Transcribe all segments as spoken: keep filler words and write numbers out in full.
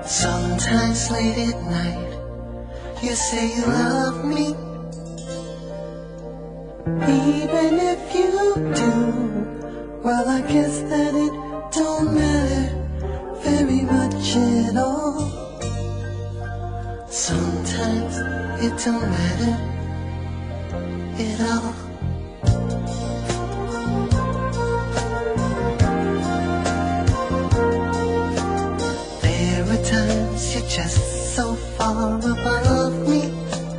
Sometimes late at night, you say you love me. Even if you do, well, I guess that it don't matter very much at all. Sometimes it don't matter at all. There are times you're just so far above me.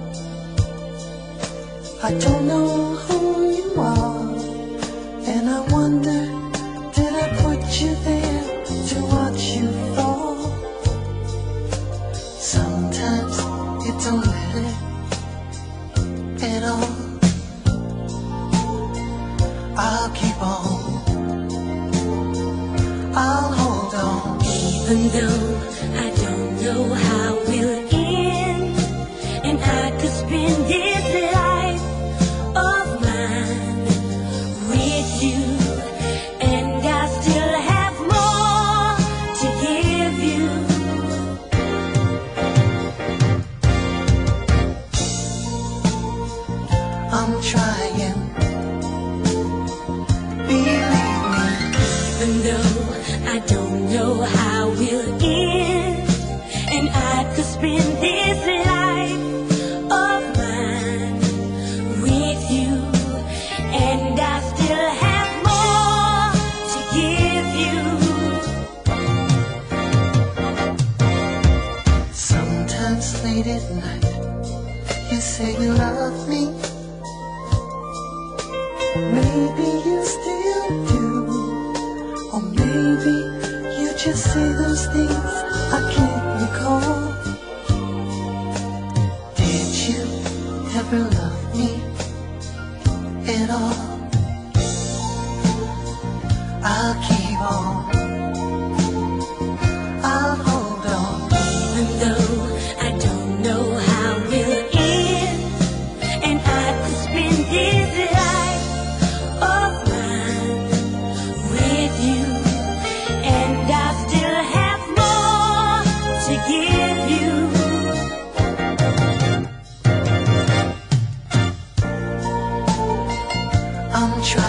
I don't know who you are, and I wonder, did I put you there to watch you fall? Sometimes it don't matter at all. I'll keep on, I'll hold on. Even though I don't know how we'll end, and I could spend this life of mine with you, and I still have more to give you. I'm trying, believe me. Even though I don't know how we'll end, and I could spend this life of mine with you, and I still have more to give you. Sometimes late at night, you say you love me. Maybe you still do, or maybe you just say those things I can't recall. Did you ever love me at all? I'll keep on, I'll hold on. Even though I don't know how we'll end, and I could spend this life of mine with you, and I still have more to give you. I'm trying.